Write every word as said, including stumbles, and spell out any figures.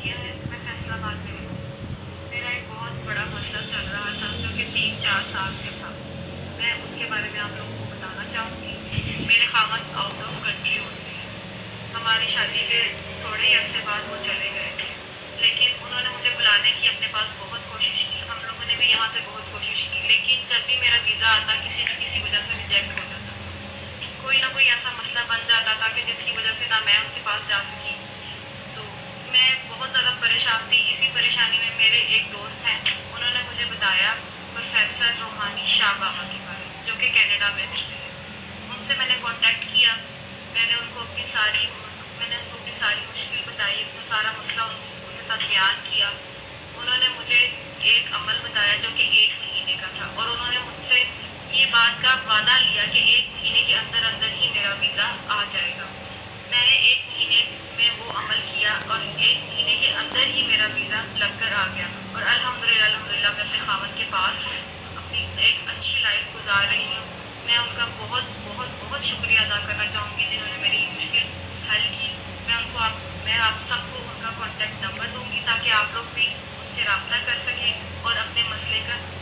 کیا ہے، میں فیصلہ آباد میں رہتی ہوں۔ میرا ایک بہت بڑا مسئلہ چل رہا تھا جو کہ تین چار سال سے تھا۔ میں اس کے بارے میں آپ لوگوں کو بتانا چاہوں گی۔ میرے خاوند آؤٹ آف کنٹری ہوتے ہیں۔ ہماری شادی کے تھوڑے ہی عرصے بعد وہ چلے گئے تھے، لیکن انہوں نے مجھے بلانے کی اپنے پاس بہت کوشش کی، ہم لوگوں نے بھی یہاں سے بہت کوشش کی، لیکن جب بھی میرا ویزا آتا کسی نہ کسی وجہ سے ریجیکٹ ہو جاتا تھا۔ کوئی نہ کوئی ایسا مسئلہ بن جاتا تھا کہ جس کی وجہ سے نہ میں ان کے پاس جا سکی، تو میں بہت زیادہ پریشان تھی۔ اسی پریشانی میں میرے ایک دوست ہیں، انہوں نے مجھے بتایا پروفیسر روحانی شاہ بابا کے بارے میں، جو کہ کینیڈا میں رہتے ہیں۔ ان سے میں نے کانٹیکٹ کیا، میں نے ان کو اپنی ساری میں نے ان کو اپنی ساری مشکل بتائی، اپنا سارا مسئلہ ان سے ان کے ساتھ بیان کیا۔ انہوں نے مجھے ایک عمل بتایا جو کہ ایک مہینے کا تھا، اور انہوں نے مجھ سے یہ بات کا وعدہ لیا کہ ایک مہینے کے اندر اندر ہی میرا ویزا آ جائے گا۔ میں نے ایک مہینے میں وہ عمل کیا اور ایک مہینے کے اندر ہی میرا ویزا لگ کر آ گیا، اور الحمدللہ الحمدللہ میں اپنے خاوند کے پاس ہوں، اپنی ایک اچھی لائف گزار رہی ہوں۔ میں ان کا بہت بہت بہت شکریہ ادا کرنا چاہوں گی جنہوں نے میری یہ مشکل حل کی۔ میں ان کو آپ میں آپ سب کو ان کا کانٹیکٹ نمبر دوں گی تاکہ آپ لوگ بھی ان سے رابطہ کر سکیں اور اپنے مسئلے کا